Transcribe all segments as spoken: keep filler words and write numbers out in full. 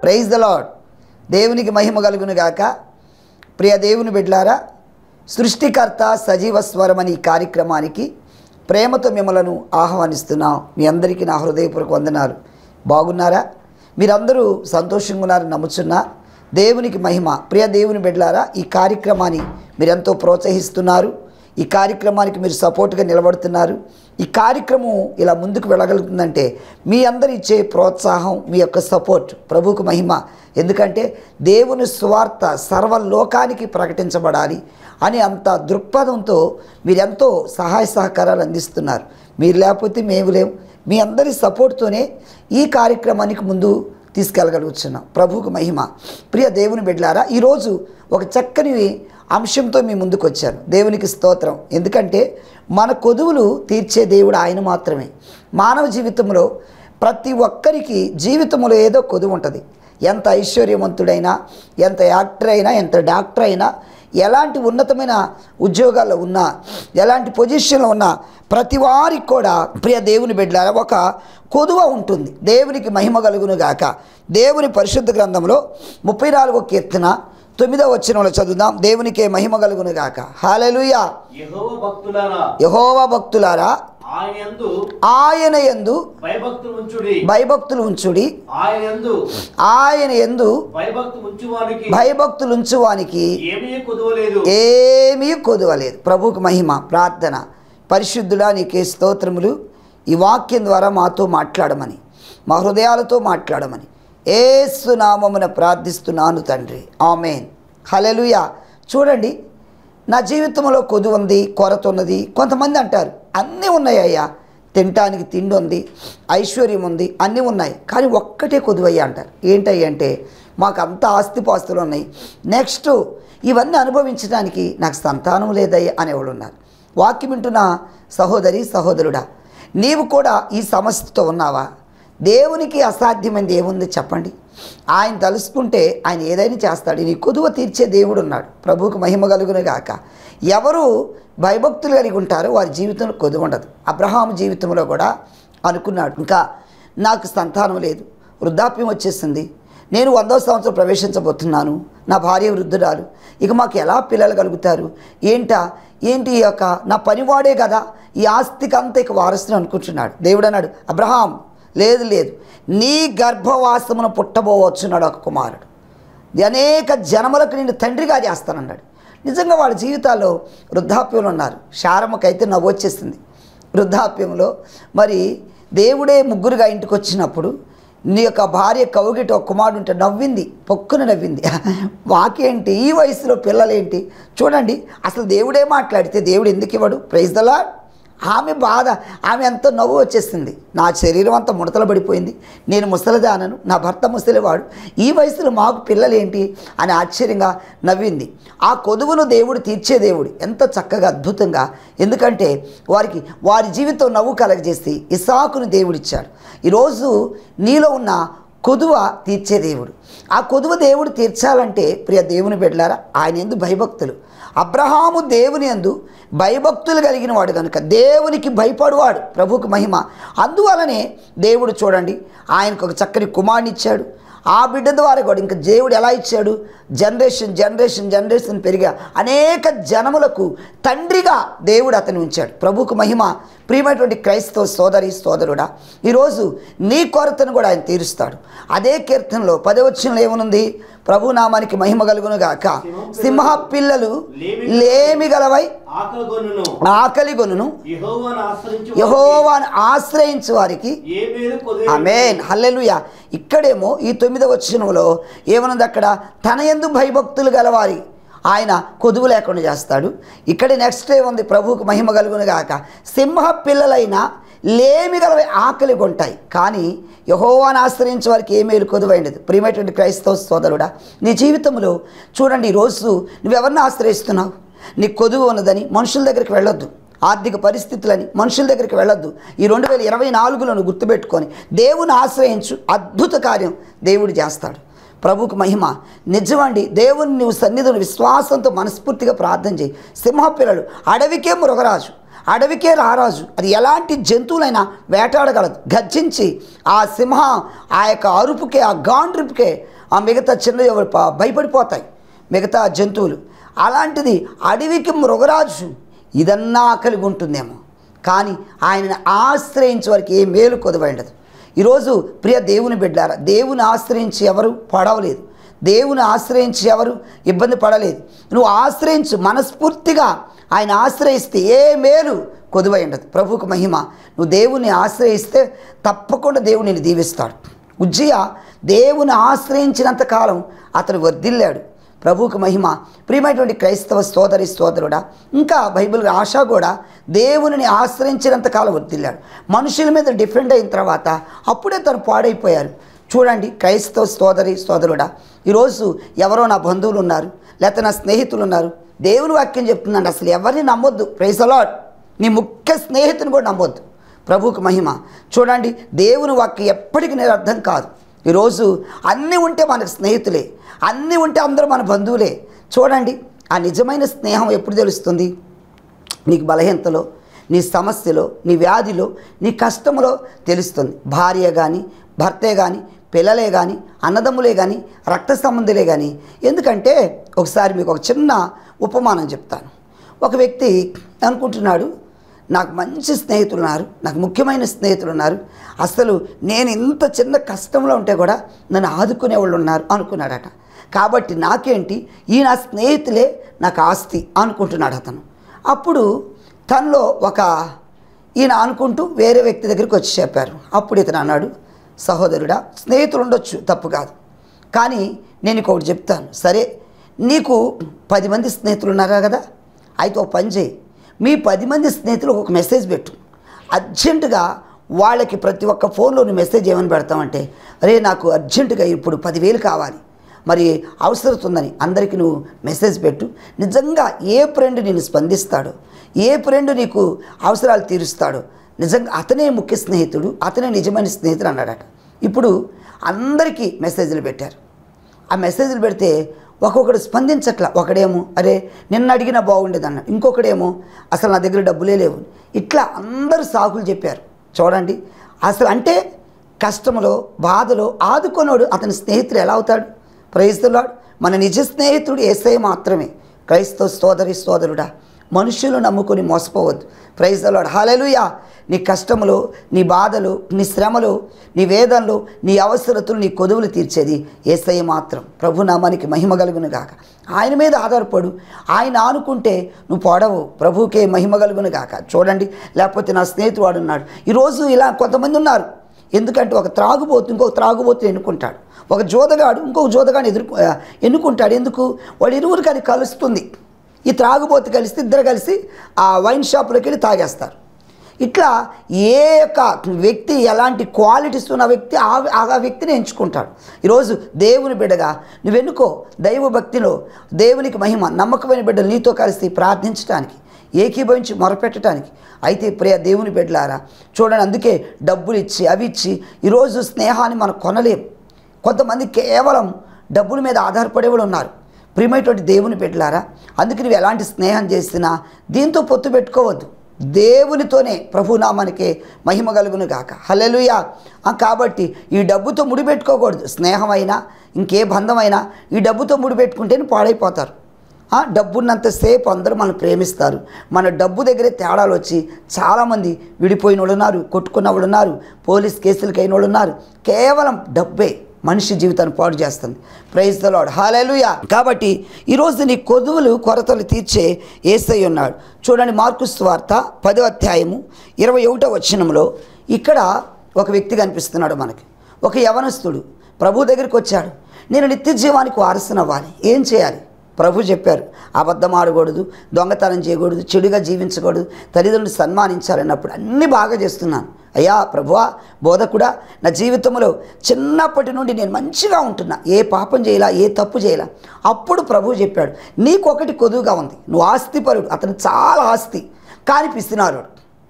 Praise the lord. దేవునికి మహిమ కలుగును గాక. ప్రియ దేవుని బిడ్డలారా, సృష్టికర్త సజీవ స్వరం అనే ఈ కార్యక్రమానికి ప్రేమతో మిమ్మలను ఆహ్వానిస్తున్నాం. మీ అందరికీ నా హృదయపూర్వక వందనాలు. బాగున్నారా? మీరందరూ సంతోషంగా ఉన్నారని నమ్ముచున్నా. దేవునికి మహిమ. ప్రియ దేవుని బిడ్డలారా, ఈ కార్యక్రమాన్ని మీరెంతో ప్రోత్సహిస్తున్నారు. ఈ కార్యక్రమానికి మీరు సపోర్ట్గా నిలబడుతున్నారు. ఈ కార్యక్రమం ఇలా ముందుకు వెళ్ళగలుగుతుందంటే మీ అందరు ఇచ్చే ప్రోత్సాహం, మీ యొక్క సపోర్ట్ ప్రభువుకు మహిమ. ఎందుకంటే దేవుని సువార్త సర్వలోకానికి ప్రకటించబడాలి అని అంత దృక్పథంతో మీరెంతో సహాయ సహకారాలు అందిస్తున్నారు. మీరు లేకపోతే మేము లేవు. మీ అందరి సపోర్ట్తోనే ఈ కార్యక్రమానికి ముందు తీసుకెళ్ళగలుగుతున్నాం. ప్రభువుకు మహిమ. ప్రియ దేవుని బిడ్డలారా, ఈరోజు ఒక చక్కని అంశంతో మీ ముందుకు వచ్చాను. దేవునికి స్తోత్రం. ఎందుకంటే మన కొదువులు తీర్చే దేవుడు ఆయన మాత్రమే. మానవ జీవితంలో ప్రతి ఒక్కరికి జీవితంలో ఏదో కొదువు ఉంటుంది. ఎంత ఐశ్వర్యవంతుడైనా, ఎంత యాక్టర్ అయినా, ఎంత డాక్టర్ అయినా, ఎలాంటి ఉన్నతమైన ఉద్యోగాల్లో ఉన్నా, ఎలాంటి పొజిషన్లో ఉన్నా, ప్రతి వారికి కూడా ప్రియ దేవుని బిడ్డలారా ఒక కొదువ ఉంటుంది. దేవునికి మహిమ కలుగును గాక. దేవుని పరిశుద్ధ గ్రంథంలో ముప్పై నాలుగో కీర్తన తొమ్మిదవ వచనంలో చదువుదాం. దేవునికే మహిమ కలుగును గాక. హల్లెలూయా. యెహోవా భక్తులారా, యెహోవా భక్తులారా, ఆయన యందు ఆయన యందు భయభక్తులు ఉంచుడి. భయభక్తులు ఉంచుడి. ఆయన యందు ఆయన యందు భయభక్తులు ఉంచువానికి భయభక్తులు ఉంచువానికి ఏమీ కొదువలేదు. ఏమీ కొదువలేదు. ప్రభువుకు మహిమ. ప్రార్థన. పరిశుద్ధుడా, నీకే స్తోత్రములు. ఈ వాక్యం ద్వారా మాతో మాట్లాడమని, మా హృదయాలతో మాట్లాడమని యేసు నామమున ప్రార్థిస్తున్నాను తండ్రి. ఆమేన్. హల్లెలూయా. చూడండి, నా జీవితంలో కొదువు ఉంది, కొరత ఉన్నది. కొంతమంది అంటారు అన్నీ ఉన్నాయి అయ్యా, తినటానికి తిండి ఉంది, ఐశ్వర్యం ఉంది, అన్నీ ఉన్నాయి, కానీ ఒక్కటే కొదువయ్యా అంటారు. ఏంటయ్యా అంటే, మాకు అంత ఆస్తిపాస్తులు ఉన్నాయి, నెక్స్ట్ ఇవన్నీ అనుభవించడానికి నాకు సంతానం లేదయ్యా అనేవాళ్ళు ఉన్నారు. వాక్యం వింటున్న సహోదరి సహోదరుడా, నీవు కూడా ఈ సమస్యతో ఉన్నావా? దేవునికి అసాధ్యమైనది ఏముంది చెప్పండి. ఆయన తలుసుకుంటే ఆయన ఏదైనా చేస్తాడు. నీ కొదువ తీర్చే దేవుడు ఉన్నాడు. ప్రభువుకు మహిమ కలుగును గాక. ఎవరు భయభక్తులు కలిగి ఉంటారో వారి జీవితంలో కొదువ ఉండదు. అబ్రహాము జీవితంలో కూడా అనుకున్నాడు, ఇంకా నాకు సంతానం లేదు, వృద్ధాప్యం వచ్చేసింది, నేను వందవ సంవత్సరం ప్రవేశించబోతున్నాను, నా భార్య వృద్ధురాలు, ఇక మాకు ఎలా పిల్లలు కలుగుతారు, ఏంటా ఏంటి ఈ యొక్క నా పనివాడే కదా ఈ ఆస్తికి అంతా ఇక వారసుని అనుకుంటున్నాడు. దేవుడు అన్నాడు, అబ్రహాం లేదు లేదు, నీ గర్భవాసమును పుట్టబోవచ్చున్నాడు ఒక కుమారుడు, అనేక జనములకు నేను తండ్రిగా చేస్తానన్నాడు. నిజంగా వాళ్ళ జీవితాల్లో వృద్ధాప్యంలో ఉన్నారు. శారమ్మకైతే నవ్వు వచ్చేసింది. వృద్ధాప్యంలో మరి దేవుడే ముగ్గురుగా ఇంటికి వచ్చినప్పుడు నీ యొక్క భార్య కౌగిట ఒక కుమారుడు ఉంటే నవ్వింది, పొక్కున నవ్వింది. వాకేంటి ఈ వయసులో పిల్లలేంటి? చూడండి, అసలు దేవుడే మాట్లాడితే దేవుడు ఎందుకు ఇవ్వడు? Praise the lord. ఆమె బాధ, ఆమె ఎంతో నవ్వు వచ్చేసింది. నా శరీరం అంతా ముడతలు పడిపోయింది, నేను ముసలిదానను, నా భర్త ముసలివాడు, ఈ వయసులో మాకు పిల్లలేంటి అని ఆశ్చర్యంగా నవ్వింది. ఆ కొదువును దేవుడు తీర్చే దేవుడు ఎంత చక్కగా అద్భుతంగా. ఎందుకంటే వారికి వారి జీవితం నవ్వు కలగజేసి ఇస్సాకును దేవుడిచ్చాడు. ఈరోజు నీలో ఉన్న కొదువ తీర్చే దేవుడు. ఆ కొదువ దేవుడు తీర్చాలంటే ప్రియ దేవుని బిడ్డలారా, ఆయన యందు భయభక్తులు. అబ్రహాము దేవుని యందు భయభక్తులు కలిగిన వాడు కనుక దేవునికి భయపడువాడు. ప్రభువుకు మహిమ. అందువలనే దేవుడు చూడండి ఆయనకు ఒక చక్కని కుమారుని ఇచ్చాడు. ఆ బిడ్డ ద్వారా కూడా ఇంకా దేవుడు ఎలా ఇచ్చాడు? జనరేషన్ జనరేషన్ జనరేషన్ పెరిగా అనేక జనములకు తండ్రిగా దేవుడు అతను ఉంచాడు. ప్రభువుకు మహిమ. ప్రియమైనటువంటి క్రైస్తవ సోదరి సోదరుడా, ఈరోజు నీ కొరతను కూడా ఆయన తీరుస్తాడు. అదే కీర్తనలో పదవచనంలో ఏమనుంది? ప్రభు నామానికి మహిమ కలుగును గాక. సింహ పిల్లలు లేమి గలవై ఆకలి గొనును, యెహోవాను ఆశ్రయించు వారికి ఆమేన్. హల్లెలూయా. ఇక్కడేమో ఈ తొమ్మిదవ వచనంలో ఏమనుంది? అక్కడ తన యందు భయభక్తులు గలవారి ఆయన కొదువు లేకుండా చేస్తాడు. ఇక్కడ నెక్స్ట్ ఏముంది? ప్రభువుకు మహిమ కలుగును గాక. సింహ పిల్లలైన లేమి గలవై ఆకలి కొంటాయి, కానీ యెహోవాను ఆశ్రయించే వారికి ఏ మేలు కొదువైనది. ప్రియమైనటువంటి క్రైస్తవ సోదరుడా, నీ జీవితంలో చూడండి, ఈరోజు నువ్వెవరిని ఆశ్రయిస్తున్నావు? నీ కొదువు ఉన్నదని మనుషుల దగ్గరికి వెళ్ళొద్దు, ఆర్థిక పరిస్థితులని మనుషుల దగ్గరికి వెళ్ళొద్దు. ఈ రెండు వేల ఇరవై నాలుగులను గుర్తుపెట్టుకొని దేవుని ఆశ్రయించు, అద్భుత కార్యం దేవుడు చేస్తాడు. ప్రభువుకు మహిమ. నిజమండి, దేవుని నువ్వు సన్నిధిని విశ్వాసంతో మనస్ఫూర్తిగా ప్రార్థన చేయి. సింహపిల్లలు, అడవికే మృగరాజు, అడవికే రారాజు, అది ఎలాంటి జంతువులైనా వేటాడగలదు. గర్జించి ఆ సింహం ఆ యొక్క అరుపుకే, ఆ గాండ్రిపుకే ఆ మిగతా చిన్న ఎవరు ప- భయపడిపోతాయి మిగతా జంతువులు. అలాంటిది అడవికి మృగరాజు ఇదన్నా కలిగి ఉంటుందేమో, కానీ ఆయనను ఆశ్రయించే వారికి ఏ మేలు కొదవైండదు. ఈరోజు ప్రియ దేవుని బిడ్డారా, దేవుని ఆశ్రయించి ఎవరు పడవలేదు, దేవుని ఆశ్రయించి ఎవరు ఇబ్బంది పడలేదు. నువ్వు ఆశ్రయించు, మనస్ఫూర్తిగా ఆయన ఆశ్రయిస్తే ఏ మేలు కొదువై ఉండదు. ప్రభువుకు మహిమ. నువ్వు దేవుని ఆశ్రయిస్తే తప్పకుండా దేవుడు నిన్ను దీవిస్తాడు. ఉజ్జియా దేవుని ఆశ్రయించినంత కాలం అతడు వర్ధిల్లాడు. ప్రభువుకు మహిమ. ప్రియమైనటువంటి క్రైస్తవ సోదరి సోదరుడా, ఇంకా బైబిల్ ఆశ కూడా దేవునిని ఆశ్రయించినంత కాలం వర్ధిల్లాడు. మనుషుల మీద డిఫెండ్ అయిన తర్వాత అప్పుడే తను పాడైపోయారు. చూడండి క్రైస్తవ సోదరి సోదరుడా, ఈరోజు ఎవరో నా బంధువులు ఉన్నారు, లేకపోతే నా స్నేహితులు ఉన్నారు, దేవుని వాక్యం చెప్తుందండి అసలు ఎవరిని నమ్మొద్దు. Praise the lord. నీ ముఖ్య స్నేహితుని కూడా నమ్మొద్దు. ప్రభువుకు మహిమ. చూడండి దేవుని వాక్యం ఎప్పటికీ నేను అర్థం కాదు. ఈరోజు అన్నీ ఉంటే మనకు స్నేహితులే, అన్నీ ఉంటే అందరూ మన బంధువులే. చూడండి ఆ నిజమైన స్నేహం ఎప్పుడు తెలుస్తుంది? నీకు బలహీనతలో, నీ సమస్యలో, నీ వ్యాధిలో, నీ కష్టంలో తెలుస్తుంది. భార్య కానీ, భర్తే కానీ, పిల్లలే కానీ, అన్నదమ్ములే కానీ, రక్త సంబంధులే కానీ. ఎందుకంటే ఒకసారి మీకు ఒక చిన్న ఉపమానం చెప్తాను. ఒక వ్యక్తి అనుకుంటున్నాడు, నాకు మంచి స్నేహితులు ఉన్నారు, నాకు ముఖ్యమైన స్నేహితులు ఉన్నారు, అసలు నేను ఇంత చిన్న కష్టంలో ఉంటే కూడా నన్ను ఆదుకునే వాళ్ళు ఉన్నారు అనుకున్నాడట. కాబట్టి నాకేంటి, ఈ నా స్నేహితులే నాకు ఆస్తి అనుకుంటున్నాడు అతను. అప్పుడు తనలో ఒక ఈయన అనుకుంటూ వేరే వ్యక్తి దగ్గరికి వచ్చి చెప్పారు. అప్పుడు ఇతను అన్నాడు, సహోదరుడా, స్నేహితులు ఉండొచ్చు, తప్పు కాదు, కానీ నేను నీకు ఒకటి చెప్తాను. సరే, నీకు పది మంది స్నేహితులు ఉన్నారా కదా, అయితే ఒక పని చేయి, మీ పది మంది స్నేహితులు ఒక మెసేజ్ పెట్టు. అర్జెంటుగా వాళ్ళకి ప్రతి ఒక్క ఫోన్లో నువ్వు మెసేజ్ ఏమని పెడతామంటే, అరే నాకు అర్జెంటుగా ఇప్పుడు పదివేలు కావాలి, మరి అవసరం ఉందని అందరికీ నువ్వు మెసేజ్ పెట్టు. నిజంగా ఏ ఫ్రెండ్ నేను స్పందిస్తాడో, ఏ ఫ్రెండ్ నీకు అవసరాలు తీరుస్తాడో, నిజంగా అతనే ముఖ్య స్నేహితుడు, అతనే నిజమైన స్నేహితుడు అన్నాడట. ఇప్పుడు అందరికీ మెసేజ్లు పెట్టారు. ఆ మెసేజ్లు పెడితే ఒక్కొక్కడు స్పందించట్లా. ఒకడేమో అరే నిన్న అడిగినా బాగుండేది అన్నాడు, ఇంకొకడేమో అసలు నా దగ్గర డబ్బులే లేవు. ఇట్లా అందరూ సాకులు చెప్పారు. చూడండి అసలు అంటే కష్టంలో బాధలో ఆదుకొనోడు అతని స్నేహితుడు ఎలా అవుతాడు? Praise the lord. మన నిజ స్నేహితుడు యేసయ్య మాత్రమే. క్రైస్తవ సోదరి సోదరుడా, మనుషులు నమ్ముకొని మోసపోవద్దు. Praise the lord. హల్లెలూయా. నీ కష్టములో, నీ బాధలు, నీ శ్రమలు, నీ వేదనలు, నీ అవసరతలు, నీ కొదువులు తీర్చేది యేసయ్య మాత్రం. ప్రభు నామానికి మహిమ కలుగును గాక. ఆయన మీద ఆధారపడు. ఆయన ఆనుకుంటే నువ్వు పడవు. ప్రభువుకే మహిమ కలుగును గాక. చూడండి, లేకపోతే నా స్నేహితుడు వాడు ఉన్నాడు. ఈరోజు ఇలా కొంతమంది ఉన్నారు. ఎందుకంటే ఒక త్రాగుబోతు ఇంకొక త్రాగుబోతు ఎన్నుకుంటాడు, ఒక జోదగాడు ఇంకొక జోదగాడిని ఎదుర్కొ ఎన్నుకుంటాడు. ఎందుకు? వాడు ఇరువురికి అది కలుస్తుంది. ఈ త్రాగుబోతు కలిసి ఇద్దరు కలిసి ఆ వైన్ షాప్లోకి వెళ్ళి తాగేస్తారు. ఇట్లా ఏ యొక్క వ్యక్తి ఎలాంటి క్వాలిటీస్ ఉన్న వ్యక్తి ఆ ఆ వ్యక్తిని ఎంచుకుంటాడు. ఈరోజు దేవుని బిడ్డగా నువ్వెన్నుకో. దైవ భక్తిలో దేవునికి మహిమ, నమ్మకమైన బిడ్డలు నీతో కలిసి ప్రార్థించడానికి, ఏకీభవించి మొరపెట్టడానికి. అయితే ప్రియ దేవుని బిడ్డలారా, చూడండి, అందుకే డబ్బులు ఇచ్చి అవి ఇచ్చి ఈరోజు స్నేహాన్ని మనం కొనలేం. కొంతమంది కేవలం డబ్బుల మీద ఆధారపడేవాళ్ళు ఉన్నారు. ప్రియమైనటువంటి దేవుని బిడ్డలారా, అందుకే నువ్వు ఎలాంటి స్నేహం చేసినా దీంతో పొత్తు పెట్టుకోవద్దు. దేవునితోనే ప్రభునామానికి మహిమ కలుగును గాక. హల్లెలూయా. కాబట్టి ఈ డబ్బుతో ముడిపెట్టుకోకూడదు. స్నేహమైనా ఇంకే బంధమైనా ఈ డబ్బుతో ముడిపెట్టుకుంటేనే పాడైపోతారు. డబ్బున్నంతసేపు అందరూ మనం ప్రేమిస్తారు. మన డబ్బు దగ్గరే తేడాలు వచ్చి చాలామంది విడిపోయిన వాళ్ళు ఉన్నారు, కొట్టుకున్న వాళ్ళు ఉన్నారు, పోలీస్ కేసులకి అయిన వాళ్ళు ఉన్నారు. కేవలం డబ్బే మనిషి జీవితాన్ని పాడు చేస్తుంది. Praise the lord. హల్లెలూయా. కాబట్టి ఈరోజు నీ కొదువులు కొరతలు తీర్చే యేసయ్య ఉన్నాడు. చూడండి, మార్కు సువార్త పదో అధ్యాయము ఇరవై ఒకటో వచనంలో ఇక్కడ ఒక వ్యక్తి కనిపిస్తున్నాడు మనకి. ఒక యవనస్తుడు ప్రభు దగ్గరికి వచ్చాడు. నేను నిత్య జీవానికి వారసుని అవ్వాలి, ఏం చేయాలి? ప్రభు చెప్పారు, అబద్ధం ఆడకూడదు, దొంగతనం చేయకూడదు, చెడుగా జీవించకూడదు, తల్లిదండ్రులు సన్మానించాలన్నప్పుడు అన్నీ బాగా చేస్తున్నాను. అయ్యా ప్రభువా, బోధకుడా, నా జీవితంలో చిన్నప్పటి నుండి నేను మంచిగా ఉంటున్నా, ఏ పాపం చేయాలా, ఏ తప్పు చేయాలా. అప్పుడు ప్రభువు చెప్పాడు, నీకొకటి కొదువుగా ఉంది, నువ్వు ఆస్తిపరుడు. అతను చాలా ఆస్తి, కానీ పిసినారుడు.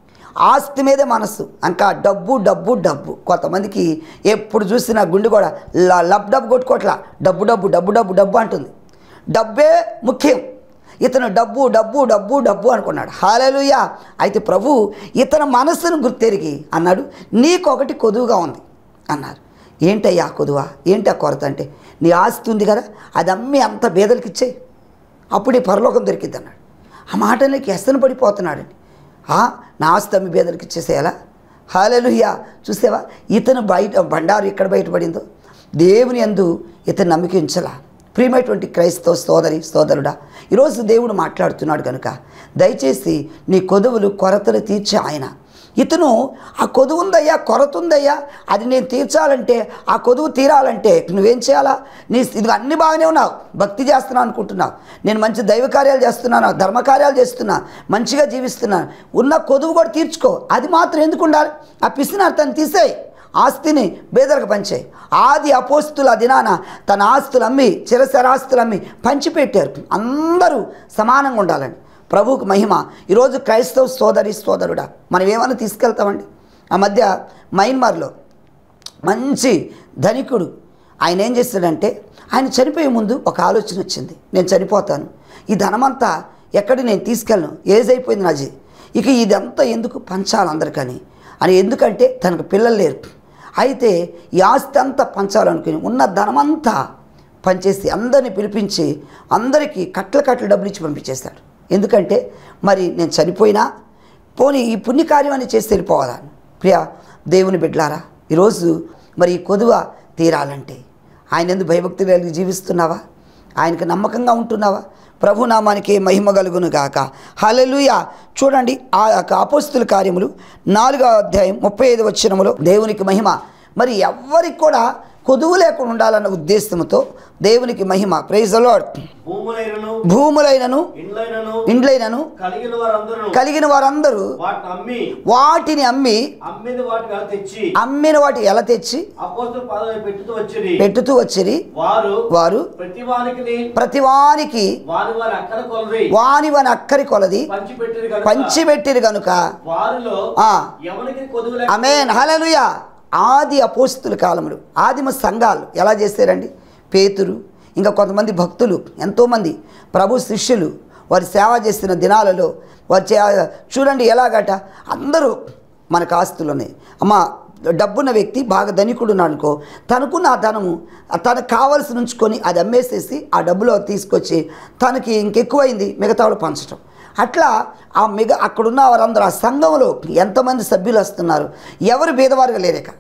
ఆస్తి మీదే మనస్సు, ఇంకా డబ్బు డబ్బు డబ్బు. కొంతమందికి ఎప్పుడు చూసినా గుండె కూడా లబ్ డబ్బు కొట్టుకోట్లా, డబ్బు డబ్బు డబ్బు డబ్బు డబ్బు అంటుంది. డబ్బే ముఖ్యం. ఇతను డబ్బు డబ్బు డబ్బు డబ్బు అనుకున్నాడు. హల్లెలూయా. అయితే ప్రభు ఇతని మనస్సును గుర్తెరిగి అన్నాడు, నీకొకటి కొదువుగా ఉంది అన్నారు. ఏంటయ్యా కొదువా, ఏంటి ఆ కొరత అంటే, నీ ఆస్తి ఉంది కదా, అది అమ్మి అంత బేదలకి ఇచ్చేయి, అప్పుడు నీ పరలోకం దొరికిద్ది అన్నాడు. ఆ మాటలకి ఎస్తన పడిపోతున్నాడండి. నా ఆస్తి అమ్మి బేదలకి ఇచ్చేసేయాలా? హల్లెలూయా. చూసావా ఇతను బయట బండారు ఎక్కడ బయటపడిందో. దేవుని యందు ఇతను నమ్మిక ఉంచలా. ప్రియమైనటువంటి క్రైస్తవ సోదరి సోదరుడా, ఈరోజు దేవుడు మాట్లాడుతున్నాడు కనుక దయచేసి నీ కొదువులు కొరతలు తీర్చే ఆయన. ఇతను ఆ కొదువు ఉందయ్యా, కొరత ఉందయ్యా, అది నేను తీర్చాలంటే, ఆ కొదువు తీరాలంటే నువ్వేం చేయాలా? నీ ఇది అన్నీ బాగానే ఉన్నావు, భక్తి చేస్తున్నావు అనుకుంటున్నావు, నేను మంచి దైవ కార్యాలు చేస్తున్నాను, ధర్మకార్యాలు చేస్తున్నా, మంచిగా జీవిస్తున్నాను, ఉన్న కొదువు కూడా తీర్చుకో. అది మాత్రం ఎందుకు ఉండాలి? ఆ పిసినార్థాన్ని తీసేయి, ఆస్తిని బేదలకు పంచాయి. ఆది అపోస్తుల దినాన తన ఆస్తులు అమ్మి చిరసరాస్తులు అమ్మి పంచిపెట్టారు. అందరూ సమానంగా ఉండాలని. ప్రభువుకు మహిమ. ఈరోజు క్రైస్తవ సోదరి సోదరుడా, మనం ఏమైనా తీసుకెళ్తామండి. ఆ మధ్య మయన్మార్లో మంచి ధనికుడు ఆయన ఏం చేస్తాడంటే, ఆయన చనిపోయే ముందు ఒక ఆలోచన వచ్చింది, నేను చనిపోతాను, ఈ ధనమంతా ఎక్కడి నేను తీసుకెళ్ళను, ఏజ్ అయిపోయింది నాజీ, ఇక ఇదంతా ఎందుకు పంచాలి అందరికని అని. ఎందుకంటే తనకు పిల్లలు లేరు. అయితే ఈ ఆస్తి అంతా పంచాలనుకుని ఉన్న ధనమంతా పనిచేసి అందరిని పిలిపించి అందరికీ కట్ల కట్ల డబ్బులు ఇచ్చి పంపించేస్తాడు. ఎందుకంటే మరి నేను చనిపోయినా పోనీ ఈ పుణ్యకార్యాన్ని చేసి వెళ్ళిపోవాలని. ప్రియ దేవుని బిడ్డలారా, ఈరోజు మరి ఈ కొదువ తీరాలంటే ఆయన ఎందుకు భయభక్తులు కలిగి జీవిస్తున్నావా? ఆయనకు నమ్మకంగా ఉంటున్నావా? ప్రభునామానికి మహిమ కలుగును గాక. హల్లెలూయా. చూడండి ఆ యొక్క అపోస్తుల కార్యములు నాలుగో అధ్యాయం ముప్పై ఐదు వచనములో దేవునికి మహిమ. మరి ఎవ్వరికి కూడా కొదువు లేకుండా ఉండాలన్న ఉద్దేశంతో దేవునికి మహిమ. Praise the lord. భూములైనను భూములైనను ఇండ్లైనను ఇండ్లైనను కలిగిన వారందరూ కలిగిన వారందరూ వాటిని అమ్మి వాటిని అమ్మి అమ్మిన వాటిని ఎలా తెచ్చి అమ్మిన వాటి ఎలా తెచ్చి అపోస్తలుల పాదముల పెట్టుతూ వచ్చిరి పెట్టుతూ వచ్చిరి. వారు వారు ప్రతివానికి ప్రతివానికి వారి వారి అక్కర కొలది వాని వాని అక్కరి కొలది పంచిపెట్టిరి గనుక పంచిపెట్టిరు గనుక వారిలో ఆ ఎవరికి కొదువు లేక ఆమేన్. హల్లెలూయా. ఆది అపోస్తుల కాలములు ఆదిమ సంఘాలు ఎలా చేశారండి? పేతురు ఇంకా కొంతమంది భక్తులు, ఎంతోమంది ప్రభు శిష్యులు వారి సేవ చేసిన దినాలలో వారు చూడండి ఎలాగట, అందరూ మనకు ఆస్తులు ఉన్నాయి. అమ్మ డబ్బున్న వ్యక్తి బాగా ధనికుడు అనుకో, తనకున్న ఆ ధనము తనకు కావాల్సి ఉంచుకొని అది అమ్మేసేసి ఆ డబ్బులో తీసుకొచ్చి తనకి ఇంకెక్కువైంది మిగతా వాళ్ళు పంచడం. అట్లా ఆ మిగ అక్కడున్న వారందరూ ఆ సంఘంలో ఎంతమంది సభ్యులు వస్తున్నారు, ఎవరు భేదవారుగా లేరేక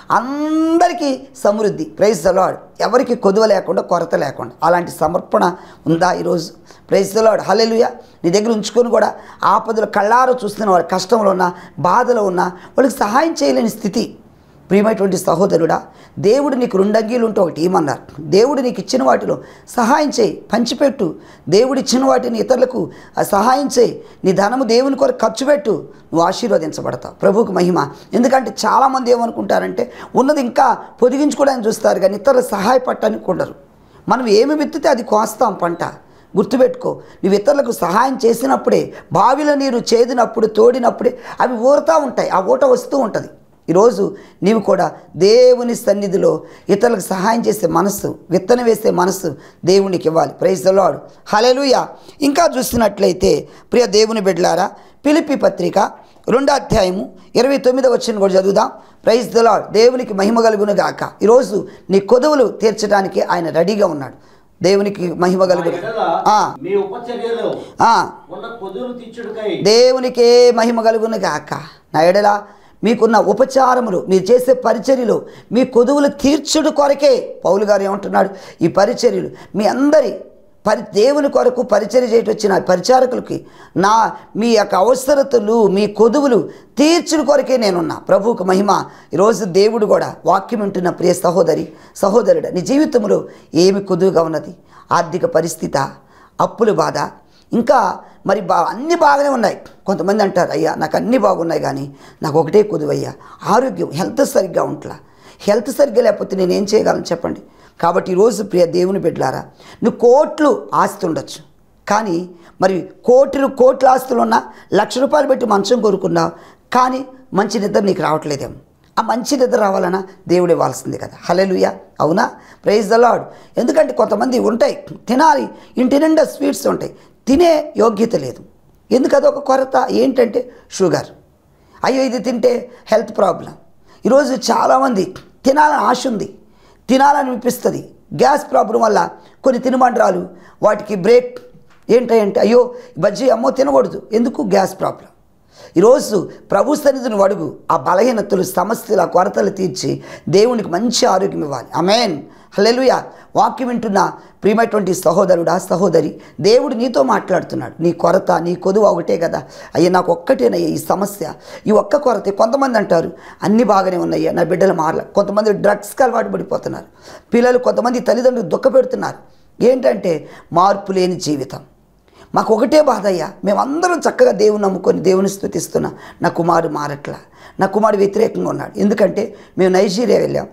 అందరికీ సమృద్ధి. Praise the lord. ఎవరికి కొదువ లేకుండా కొరత లేకుండా అలాంటి సమర్పణ ఉందా ఈరోజు? Praise the lord. హల్లెలూయా. నీ దగ్గర ఉంచుకొని కూడా ఆపదలు కళ్ళారో చూస్తున్న వాడు కష్టంలో ఉన్నా బాధలో ఉన్నా వాళ్ళకి సహాయం చేయలేని స్థితి. ప్రియమైనటువంటి సహోదరుడా, దేవుడు నీకు రెండంగీలు ఉంటే ఒకటి ఏమన్నారు? దేవుడు నీకు ఇచ్చిన వాటిలో సహాయం చేయి, పంచిపెట్టు. దేవుడు ఇచ్చిన వాటిని ఇతరులకు సహాయం చేయి. నీ ధనము దేవుని కొరకు ఖర్చు పెట్టు, నువ్వు ఆశీర్వదించబడతావు. ప్రభువుకు మహిమ. ఎందుకంటే చాలామంది ఏమనుకుంటారంటే ఉన్నది ఇంకా పొదిగించుకోవడానికి చూస్తారు కానీ ఇతరులు సహాయపడటానికి ఉండరు. మనం ఏమి విత్తితే అది కోస్తాం పంట. గుర్తుపెట్టుకో, నువ్వు ఇతరులకు సహాయం చేసినప్పుడే, బావిలో నీరు చేదినప్పుడు తోడినప్పుడే అవి ఊరుతూ ఉంటాయి, ఆ ఊట వస్తూ ఉంటుంది. ఈరోజు నీవు కూడా దేవుని సన్నిధిలో ఇతరులకు సహాయం చేసే మనస్సు, విత్తనం వేసే మనస్సు దేవునికి ఇవ్వాలి. Praise the lord. హల్లెలూయా. ఇంకా చూస్తున్నట్లయితే ప్రియ దేవుని బిడ్డలారా, ఫిలిప్పీ పత్రిక రెండో అధ్యాయము ఇరవై తొమ్మిదో వచనం కూడా చదువుదాం. Praise the lord. దేవునికి మహిమ కలుగును గాక. ఈరోజు నీ కొదువులు తీర్చడానికి ఆయన రెడీగా ఉన్నాడు. దేవునికి మహిమ కలుగును. మీ ఉపచర్యలో ఉన్న కొదువులు తీర్చుటకై దేవునికే మహిమ కలుగును గాక. నా ఎడల మీకున్న ఉపచారములు, మీరు చేసే పరిచర్యలు, మీ కొదువులు తీర్చుడు కొరకే. పౌలు గారు ఏమంటున్నాడు? ఈ పరిచర్యలు మీ అందరి పరి దేవుని కొరకు పరిచర్య చేయటం వచ్చిన పరిచారకులకి నా మీ యొక్క అవసరతలు, మీ కొదువులు తీర్చుడు కొరకే నేనున్నా. ప్రభువుకు మహిమ. ఈరోజు దేవుడు కూడా వాక్యం వింటున్న ప్రియ సహోదరి సహోదరుడు, నీ జీవితంలో ఏమి కొదువుగా ఉన్నది? ఆర్థిక పరిస్థితి, అప్పుల బాధ, ఇంకా మరి బా అన్నీ బాగానే ఉన్నాయి. కొంతమంది అంటారు, అయ్యా నాకు అన్నీ బాగున్నాయి కానీ నాకు ఒకటే కొదువయ్యా, ఆరోగ్యం, హెల్త్ సరిగ్గా ఉంట్లా. హెల్త్ సరిగ్గా లేకపోతే నేనేం చేయగలను చెప్పండి? కాబట్టి ఈరోజు ప్రియ దేవుని బిడ్డలారా, నువ్వు కోట్లు ఆస్తి ఉండొచ్చు కానీ మరి కోట్లు కోట్ల ఆస్తులు ఉన్నా లక్ష రూపాయలు పెట్టి మంచం కోరుకున్నావు కానీ మంచి నిద్ర నీకు రావట్లేదేమో. ఆ మంచి నిద్ర రావాలన్నా దేవుడు ఇవ్వాల్సిందే కదా. హల్లెలూయా. అవునా? Praise the lord. ఎందుకంటే కొంతమంది ఉంటాయి, తినాలి, ఇంటి నిండా స్వీట్స్ ఉంటాయి, తినే యోగ్యత లేదు. ఎందుకు? అదొక కొరత. ఏంటంటే షుగర్. అయ్యో ఇది తింటే హెల్త్ ప్రాబ్లం. ఈరోజు చాలామంది తినాలని ఆశ ఉంది, తినాలని అనిపిస్తుంది, గ్యాస్ ప్రాబ్లం వల్ల కొన్ని తినుబండరాలు వాటికి బ్రేక్ ఏంటంటే అయ్యో బజ్జీ అమ్మో తినకూడదు, ఎందుకు? Gas problem. ఈరోజు ప్రభు సన్నిధిని అడుగు, ఆ బలహీనతలు సమస్యల కొరతలు తీర్చి దేవునికి మంచి ఆరోగ్యం ఇవ్వాలి. ఆమేన్, హల్లెలూయా. వాక్యం వింటున్న ప్రియమైనటువంటి సహోదరుడా సహోదరి, దేవుడు నీతో మాట్లాడుతున్నాడు. నీ కొరత నీ కొదువ ఒకటే కదా, అయ్యా నాకు ఒక్కటేనయ్యా ఈ సమస్య, ఈ ఒక్క కొరత. కొంతమంది అంటారు అన్నీ బాగానే ఉన్నాయ్యా, నా బిడ్డలు మారల. కొంతమంది డ్రగ్స్కి అలవాటు పడిపోతున్నారు పిల్లలు, కొంతమంది తల్లిదండ్రులు దుఃఖ పెడుతున్నారు. ఏంటంటే మార్పు లేని జీవితం. మాకు ఒకటే బాధ అయ్యా, మేమందరం చక్కగా దేవుని నమ్ముకొని దేవుని స్తుతిస్తున్నా, నా కుమారుడు మారట్లా, నా కుమారుడు వ్యతిరేకంగా ఉన్నాడు. ఎందుకంటే మేము నైజీరియా వెళ్ళాం.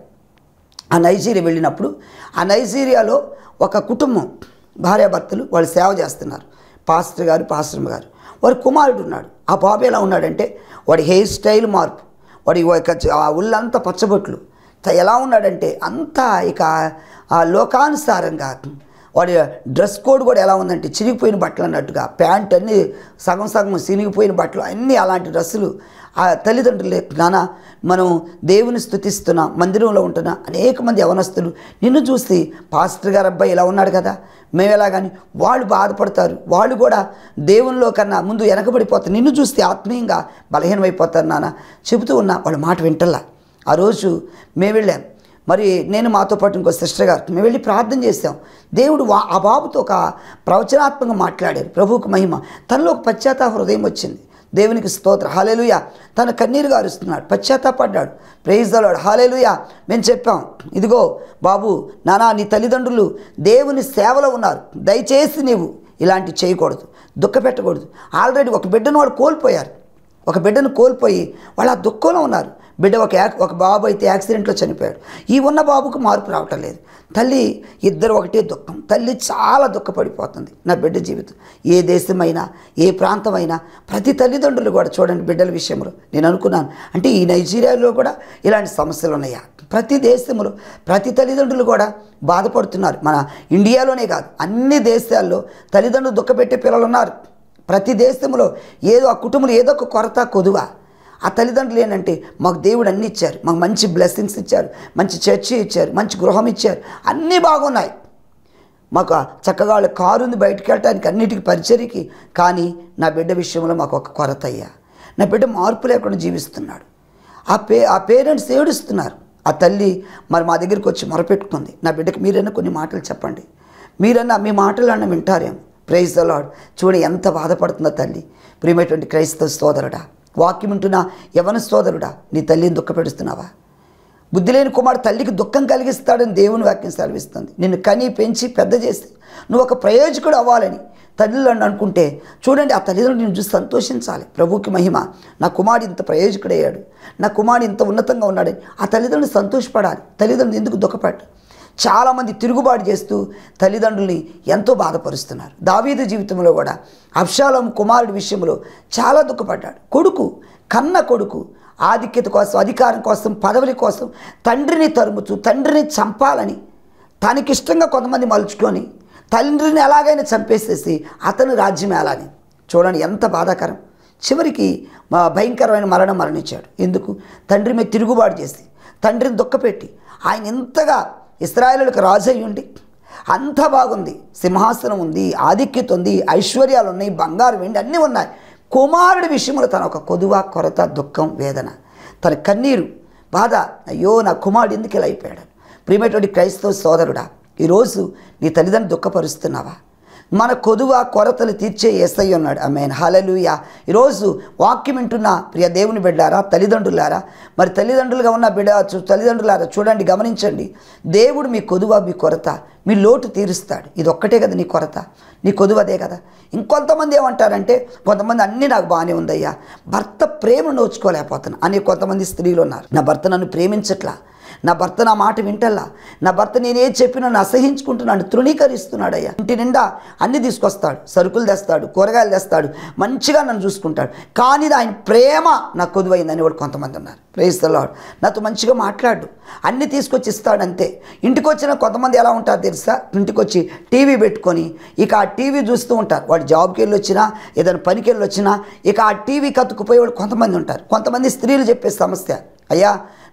ఆ నైజీరియా వెళ్ళినప్పుడు ఆ నైజీరియాలో ఒక కుటుంబం భార్యాభర్తలు వాళ్ళు సేవ చేస్తున్నారు. పాస్టర్ గారు పాస్టర్ గారు వారి కుమారుడు ఉన్నాడు. ఆ బాబు ఎలా ఉన్నాడంటే వాడి హెయిర్ స్టైల్ మార్పు, వాడి ఆ ఒళ్ళంతా పచ్చబొట్లు, ఎలా ఉన్నాడంటే అంతా ఇక ఆ లోకానుసారంగా. వాడి డ్రెస్ కోడ్ కూడా ఎలా ఉందంటే చిరిగిపోయిన బట్టలు అన్నట్టుగా, ప్యాంట్ అన్నీ సగం సగం చిరిగిపోయిన బట్టలు అన్నీ అలాంటి డ్రెస్సులు. ఆ తల్లిదండ్రులు, నాన్న మనం దేవుని స్తుతిస్తున్నా, మందిరంలో ఉంటున్నా అనేక మంది యవనస్తులు నిన్ను చూసి పాస్టర్ గారు అబ్బాయి ఇలా ఉన్నాడు కదా, మేము ఎలాగని వాళ్ళు బాధపడతారు. వాళ్ళు కూడా దేవునిలో కన్నా ముందు వెనకబడిపోతారు. నిన్ను చూస్తే ఆత్మీయంగా బలహీనమైపోతారు నాన్న చెబుతూ ఉన్నా, వాళ్ళ మాట వింటల్లా. ఆ రోజు మేము వెళ్ళాం, మరి నేను మాతో పాటు ఇంకో సిస్టర్ గారు మేము వెళ్ళి ప్రార్థన చేసాం. దేవుడు వా ఆ బాబుతో ఒక ప్రవచనాత్మకంగా మాట్లాడారు. ప్రభువుకు మహిమ. తనలో ఒక పశ్చాత్తాప హృదయం వచ్చింది. దేవునికి స్తోత్రం, హల్లెలూయా. తన కన్నీరు గారుస్తున్నాడు, పశ్చాత్తాపడ్డాడు. Praise the lord, hallelujah. మేము చెప్పాం, ఇదిగో బాబు నానా నీ తల్లిదండ్రులు దేవుని సేవలో ఉన్నారు, దయచేసి నీవు ఇలాంటి చేయకూడదు, దుఃఖ పెట్టకూడదు. ఆల్రెడీ ఒక బిడ్డను వాడు కోల్పోయారు, ఒక బిడ్డను కోల్పోయి వాళ్ళు ఆ దుఃఖంలో ఉన్నారు. బిడ్డ ఒక యాక్ ఒక బాబు అయితే యాక్సిడెంట్లో చనిపోయాడు. ఈ ఉన్న బాబుకు మార్పు రావటం లేదు. తల్లి ఇద్దరు ఒకటే దుఃఖం. తల్లి చాలా దుఃఖపడిపోతుంది. నా బిడ్డ జీవితం ఏ దేశమైనా ఏ ప్రాంతమైనా ప్రతి తల్లిదండ్రులు కూడా చూడండి బిడ్డల విషయంలో. నేను అనుకున్నాను అంటే ఈ నైజీరియాలో కూడా ఇలాంటి సమస్యలు ఉన్నాయా? ప్రతి దేశంలో ప్రతి తల్లిదండ్రులు కూడా బాధపడుతున్నారు. మన ఇండియాలోనే కాదు అన్ని దేశాల్లో తల్లిదండ్రులు దుఃఖపెట్టే పిల్లలు ఉన్నారు. ప్రతి దేశంలో ఏదో ఆ కుటుంబంలో ఏదో ఒక కొరత కొదువ. ఆ తల్లిదండ్రులు ఏంటంటే మాకు దేవుడు అన్నీ ఇచ్చారు, మాకు మంచి బ్లెస్సింగ్స్ ఇచ్చారు, మంచి చర్చి ఇచ్చారు, మంచి గృహం ఇచ్చారు, అన్నీ బాగున్నాయి, మాకు చక్కగా వాళ్ళ కారు ఉంది బయటికి వెళ్ళటానికి అన్నిటికీ పరిచర్యకి. కానీ నా బిడ్డ విషయంలో మాకు ఒక కొరత అయ్యా, నా బిడ్డ మార్పు లేకుండా జీవిస్తున్నాడు. ఆ పే ఆ పేరెంట్స్ ఏడుస్తున్నారు. ఆ తల్లి మరి మా దగ్గరికి వచ్చి మొరపెట్టుకుంది, నా బిడ్డకి మీరైనా కొన్ని మాటలు చెప్పండి, మీరన్నా మీ మాటలు అన్న వింటారేమో. Praise the lord. చూడ ఎంత బాధపడుతుందో తల్లి. ప్రియమైనటువంటి క్రైస్తవ సోదరుడా, వాక్యం వింటున్నా యవన సోదరుడా, నీ తల్లిని దుఃఖపెడుతున్నావా? బుద్ధి లేని కుమారుడు తల్లికి దుఃఖం కలిగిస్తాడని దేవుని వాక్యం సెలవిస్తుంది. నిన్ను కని పెంచి పెద్ద చేసి నువ్వు ఒక ప్రయోజకుడు అవ్వాలని తల్లిదండ్రులు అనుకుంటే చూడండి, ఆ తల్లిదండ్రులు నేను చూసి సంతోషించాలి. ప్రభువుకి మహిమ. నా కుమారుడు ఇంత ప్రయోజకుడయ్యాడు, నా కుమారుడు ఇంత ఉన్నతంగా ఉన్నాడని ఆ తల్లిదండ్రులు సంతోషపడాలి. తల్లిదండ్రులు ఎందుకు దుఃఖపడ్డు? చాలామంది తిరుగుబాటు చేస్తూ తల్లిదండ్రుల్ని ఎంతో బాధపరుస్తున్నారు. దావీదు జీవితంలో కూడా అబ్షాలోము కుమారుడి విషయంలో చాలా దుఃఖపడ్డాడు. కొడుకు, కన్న కొడుకు ఆధిక్యత కోసం, అధికారం కోసం, పదవుల కోసం తండ్రిని తరుముతూ తండ్రిని చంపాలని తనకిష్టంగా కొంతమంది మలుచుకొని తండ్రిని ఎలాగైనా చంపేసేసి అతను రాజ్యం ఏలాని. చూడండి ఎంత బాధాకరం. చివరికి భయంకరమైన మరణం మరణించాడు. ఎందుకు? తండ్రి మీద తిరుగుబాటు చేసి తండ్రిని దుఃఖపెట్టి ఆయన ఎంతగా ఇశ్రాయేలులకు రాజు అయి ఉండి అంత బాగుంది, సింహాసనం ఉంది, ఆధిక్యత ఉంది, ఐశ్వర్యాలు ఉన్నాయి, బంగారు వెండి అన్నీ ఉన్నాయి. కుమారుడి విషయంలో తన ఒక కొదువ, కొరత, దుఃఖం, వేదన, తన కన్నీరు, బాధ. అయ్యో నా కుమారుడు ఎందుకు ఇలా అయిపోయాడు? ప్రియమైనటువంటి క్రైస్తవ సోదరుడా, ఈరోజు నీ తల్లిదండ్రులు దుఃఖపరుస్తున్నావా? మన కొదువ కొరతలు తీర్చే యేసయ్య ఉన్నాడు. ఆమేన్, హల్లెలూయా. ఈరోజు వాక్యం వింటున్న ప్రియ దేవుని బిడ్డారా, తల్లిదండ్రులారా, మరి తల్లిదండ్రులుగా ఉన్న బిడ్డ తల్లిదండ్రులారా చూడండి, గమనించండి. దేవుడు మీ కొదువ, మీ కొరత, మీ లోటు తీరుస్తాడు. ఇది ఒక్కటే కదా నీ కొరత, నీ కొదువ అదే కదా. ఇంకొంతమంది ఏమంటారంటే, కొంతమంది అన్నీ నాకు బాగానే ఉందయ్యా, భర్త ప్రేమ నోచుకోలేకపోతున్నా అని కొంతమంది స్త్రీలు ఉన్నారు. నా భర్త నన్ను ప్రేమించట్లా, నా భర్త నా మాట వింటల్లా, నా భర్త నేనేం చెప్పినా నన్ను అసహించుకుంటున్నాడు, తృణీకరిస్తున్నాడయ్యా. ఇంటి నిండా అన్నీ తీసుకొస్తాడు, సరుకులు తెస్తాడు, కూరగాయలు తెస్తాడు, మంచిగా నన్ను చూసుకుంటాడు, కానీ ఆయన ప్రేమ నాకు కొదువైందని వాడు కొంతమంది ఉన్నారు. Praise the lord. నాతో మంచిగా మాట్లాడు, అన్నీ తీసుకొచ్చి ఇస్తాడు అంతే. ఇంటికి వచ్చిన కొంతమంది ఎలా ఉంటారు తెలుసా? ఇంటికి వచ్చి టీవీ పెట్టుకొని ఇక ఆ టీవీ చూస్తూ ఉంటారు. వాడు జాబ్కి వెళ్ళి వచ్చినా, ఏదైనా పనికి వెళ్ళి వచ్చినా ఇక ఆ టీవీ కతుక్కుపోయేవాడు కొంతమంది ఉంటారు. కొంతమంది స్త్రీలు చెప్పే సమస్య, అయ్యా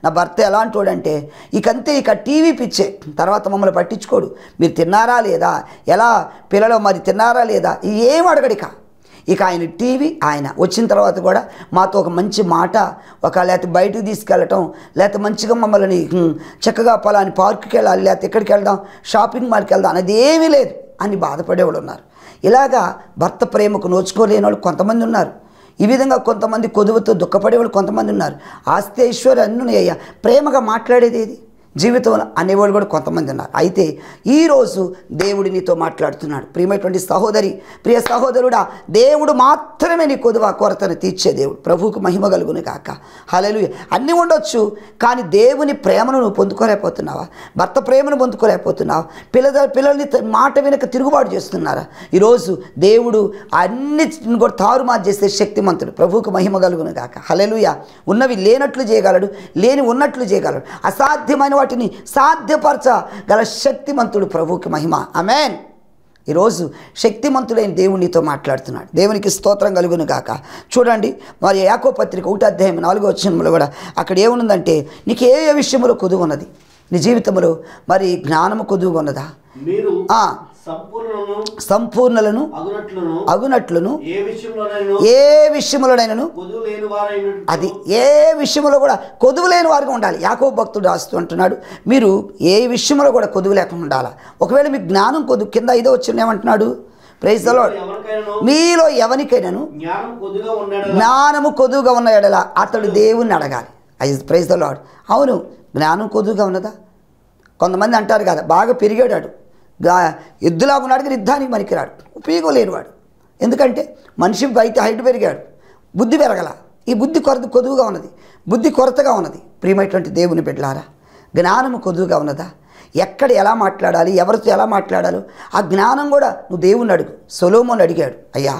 నా భర్త ఎలాంటి వాడంటే ఇకంతే ఇక టీవీ పిచ్చే, తర్వాత మమ్మల్ని పట్టించుకోడు, మీరు తిన్నారా లేదా, ఎలా పిల్లలు మరి తిన్నారా లేదా, ఏం అడగడిక. ఇక ఆయన టీవీ, ఆయన వచ్చిన తర్వాత కూడా మాతో ఒక మంచి మాట, ఒక లేకపోతే బయటకు తీసుకెళ్ళటం, లేకపోతే మంచిగా మమ్మల్ని చక్కగా పలాని పార్కుకి వెళ్ళాలి, లేకపోతే ఎక్కడికి వెళ్దాం, షాపింగ్ మాల్కి వెళ్దాం అనేది ఏమీ లేదు అని బాధపడేవాళ్ళు ఉన్నారు. ఇలాగా భర్త ప్రేమకు నోచుకోలేని వాళ్ళు కొంతమంది ఉన్నారు. ఈ విధంగా కొంతమంది కొదువుతో దుఃఖపడేవాళ్ళు కొంతమంది ఉన్నారు. ఆస్తి ఐశ్వర్యం అన్నీ అయ్యా ప్రేమగా మాట్లాడేది ఏది జీవితంలో అనేవాళ్ళు కూడా కొంతమంది ఉన్నారు. అయితే ఈరోజు దేవుడు నీతో మాట్లాడుతున్నాడు. ప్రియమైనటువంటి సహోదరి, ప్రియ సహోదరుడా, దేవుడు మాత్రమే నీ కొదువ కొరతను తీర్చే దేవుడు. ప్రభువుకు మహిమ కలుగును గాక. హల్లెలూయా. అన్నీ ఉండొచ్చు, కానీ దేవుని ప్రేమను నువ్వు పొందుకోలేకపోతున్నావా? భర్త ప్రేమను పొందుకోలేకపోతున్నావా? పిల్లల పిల్లల్ని మాట వెనుక తిరుగుబాటు చేస్తున్నారా? ఈరోజు దేవుడు అన్నిటిని కూడా తారుమారు చేసే శక్తిమంతుడు. ప్రభువుకు మహిమ కలుగును గాక. హల్లెలూయా. ఉన్నవి లేనట్లు చేయగలడు, లేని ఉన్నట్లు చేయగలడు, అసాధ్యమైన వాటిని సాధ్యపరచగల శక్తిమంతుడు. ప్రభువుకి మహిమ. ఆమేన్. ఈరోజు శక్తిమంతుడైన దేవుడు నీతో మాట్లాడుతున్నాడు. దేవునికి స్తోత్రం కలుగును గాక. చూడండి, మరి యాకోబు పత్రిక ఒకటో అధ్యాయం నాలుగో వచనంలో కూడా అక్కడ ఏమున్నదంటే, నీకు ఏ ఏ విషయంలో కొదువు ఉన్నది నీ జీవితంలో? మరి జ్ఞానము కొదువుగా ఉన్నదా? మీరు ఆ సంపూర్ణులను సంపూర్ణులను అగునట్లును అగునట్లును ఏ విషయంలోనైనా ఏ విషయములోనైనను కొదువు లేని వారైనట్లు అది ఏ విషయంలో కూడా కొదువు లేని వారిగా ఉండాలి. యాకోబు భక్తుడు రాస్తూ అంటున్నాడు, మీరు ఏ విషయంలో కూడా కొదువు లేకుండా ఉండాలి. ఒకవేళ మీకు జ్ఞానం కొదువు, కింద ఐదో వచ్చిన ఏమంటున్నాడు? Praise the lord. ఎవరికైనా మీలో ఎవరికైనాను జ్ఞానం కొద్దిగా ఉన్నాడు జ్ఞానము కొదువుగా ఉన్న ఎడల అతడు దేవుణ్ణి అడగాలి. I praise the lord. అవును, జ్ఞానం కొదువుగా ఉన్నదా? కొంతమంది అంటారు కదా, బాగా పెరిగాడు, ఎద్దులాగా ఉన్నాడు కానీ యుద్ధానికి పనికిరాడు, ఉపయోగం లేనివాడు. ఎందుకంటే మనిషి బయట హైట్ పెరిగాడు, బుద్ధి పెరగల. ఈ బుద్ధి కొరత కొదువుగా ఉన్నది, బుద్ధి కొరతగా ఉన్నది. ప్రియమైనటువంటి దేవుని బిడ్డలారా, జ్ఞానము కొదువుగా ఉన్నదా? ఎక్కడ ఎలా మాట్లాడాలి, ఎవరితో ఎలా మాట్లాడాలో ఆ జ్ఞానం కూడా నువ్వు దేవుణ్ణి అడుగు. సొలొమోను అడిగాడు, అయ్యా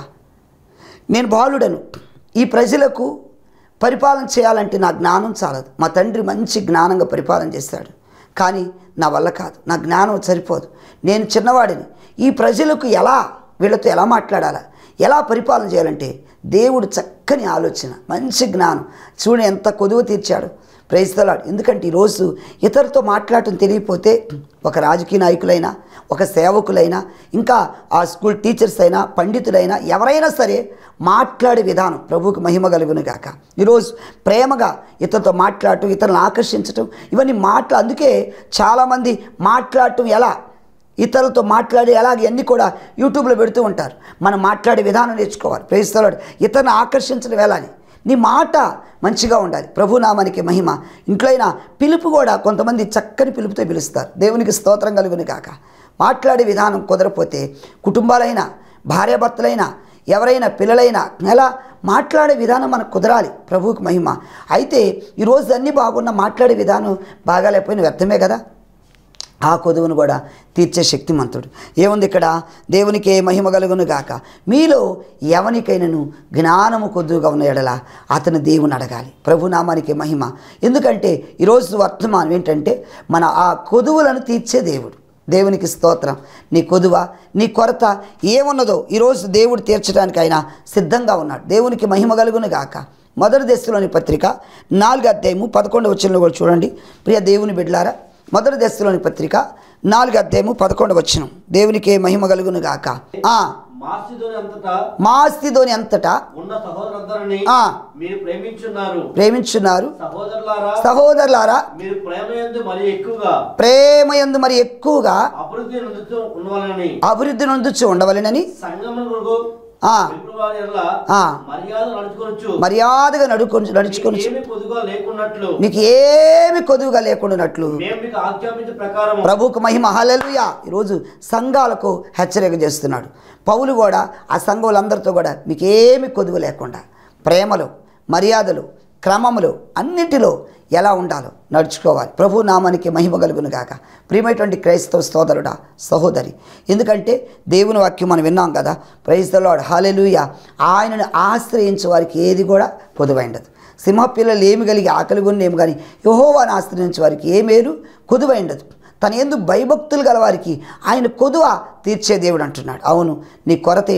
నేను బాలుడను, ఈ ప్రజలకు పరిపాలన చేయాలంటే నా జ్ఞానం చాలదు. మా తండ్రి మంచి జ్ఞానంగా పరిపాలన చేశాడు, కానీ నా వల్ల కాదు, నా జ్ఞానం సరిపోదు, నేను చిన్నవాడిని. ఈ ప్రజలకు ఎలా, వీళ్ళతో ఎలా మాట్లాడాలా, ఎలా పరిపాలన చేయాలంటే దేవుడు చక్కని ఆలోచన, మంచి జ్ఞానం. చూడ ఎంత కొదువు తీర్చాడు. Praise the lord. ఎందుకంటే ఈరోజు ఇతరులతో మాట్లాడటం తెలియకపోతే ఒక రాజకీయ నాయకులైనా, ఒక సేవకులైనా, ఇంకా ఆ స్కూల్ టీచర్స్ అయినా, పండితులైనా, ఎవరైనా సరే మాట్లాడే విధానం ప్రభువుకు మహిమ కలుగును గాక. ఈరోజు ప్రేమగా ఇతరులతో మాట్లాడటం, ఇతరులను ఆకర్షించటం, ఇవన్నీ మాట్లా అందుకే చాలామంది మాట్లాడటం ఎలా, ఇతరులతో మాట్లాడే ఎలాగ ఇవన్నీ కూడా యూట్యూబ్లో పెడుతూ ఉంటారు. మనం మాట్లాడే విధానం నేర్చుకోవాలి. Praise the lord. ఇతరులను ఆకర్షించడం ఎలా అని, నీ మాట మంచిగా ఉండాలి. ప్రభునామానికి మహిమ. ఇంట్లో అయినా పిలుపు కూడా కొంతమంది చక్కని పిలుపుతో పిలుస్తారు. దేవునికి స్తోత్రం కలుగును గాక. మాట్లాడే విధానం కుదరపోతే కుటుంబాలైనా, భార్యాభర్తలైనా, ఎవరైనా పిల్లలైనా ఎలా మాట్లాడే విధానం మనకు కుదరాలి. ప్రభువుకి మహిమ. అయితే ఈరోజు అన్నీ బాగున్న మాట్లాడే విధానం బాగాలేకపోయిన వ్యర్థమే కదా. ఆ కొదువును కూడా తీర్చే శక్తిమంతుడు. ఏముంది ఇక్కడ? దేవునికి మహిమ కలుగును గాక. మీలో ఎవరికైనాను జ్ఞానము కొద్దుగా ఉన్న ఎడల అతను దేవుని అడగాలి. ప్రభునామానికి మహిమ. ఎందుకంటే ఈరోజు వర్తమానం ఏంటంటే మన ఆ కొదువులను తీర్చే దేవుడు. దేవునికి స్తోత్రం. నీ కొదువ, నీ కొరత ఏమున్నదో ఈరోజు దేవుడు తీర్చడానికి ఆయన సిద్ధంగా ఉన్నాడు. దేవునికి మహిమ కలుగును గాక. మొదటి దశలోని పత్రిక నాలుగు అధ్యాయము పదకొండవ వచనంలో కూడా చూడండి. ప్రియ దేవుని బిడ్డలారా, మొదటి దశలోని పత్రిక నాలుగు అధ్యాయము పదకొండవ వచనం. దేవునికి మహిమ కలుగును గాక. ఆ మాస్తిదోని అంతటా ఉన్న సహోదరులందరినీ మీరు ప్రేమించున్నారు ప్రేమించున్నారు సహోదరులారా సహోదరులారా మీరు ప్రేమయందు మరి ఎక్కువగా ప్రేమయందు మరి ఎక్కువగా అభివృద్ధి నొందుతూ ఉండవాలని అభివృద్ధి నొందుచు ఉండవలెనని సంగమునకు మర్యాదగా నడుకొని నడుచుకొని నీకు ఏమి కొదువుగా లేకుండానట్లు ప్రభువుకు మహిమ. హల్లెలూయా. ఈరోజు సంఘాలకు హెచ్చరిక చేస్తున్నాడు పౌలు కూడా. ఆ సంఘాలందరితో కూడా మీకు ఏమి కొదువు లేకుండా ప్రేమలో, మర్యాదలు, క్రమములు అన్నిటిలో ఎలా ఉండాలో నడుచుకోవాలి. ప్రభు నామానికి మహిమ కలుగును గాక. ప్రియమైనటువంటి క్రైస్తవ సోదరుడా, సహోదరి, ఎందుకంటే దేవుని వాక్యం మనం విన్నాం కదా. Praise the lord. హల్లెలూయా. ఆయనను ఆశ్రయించే వారికి ఏది కూడా కొదువైండదు. సింహపిల్లలు ఏమి కలిగి ఆకలి కొన్నేమి కానీ యెహోవాను ఆశ్రయించే వారికి ఏ మేలు కొదువైండదు. తన యందు భయభక్తులు గల వారికి ఆయన కొదువ తీర్చే దేవుడు అంటున్నాడు. అవును, నీ కొరత ఏంటి,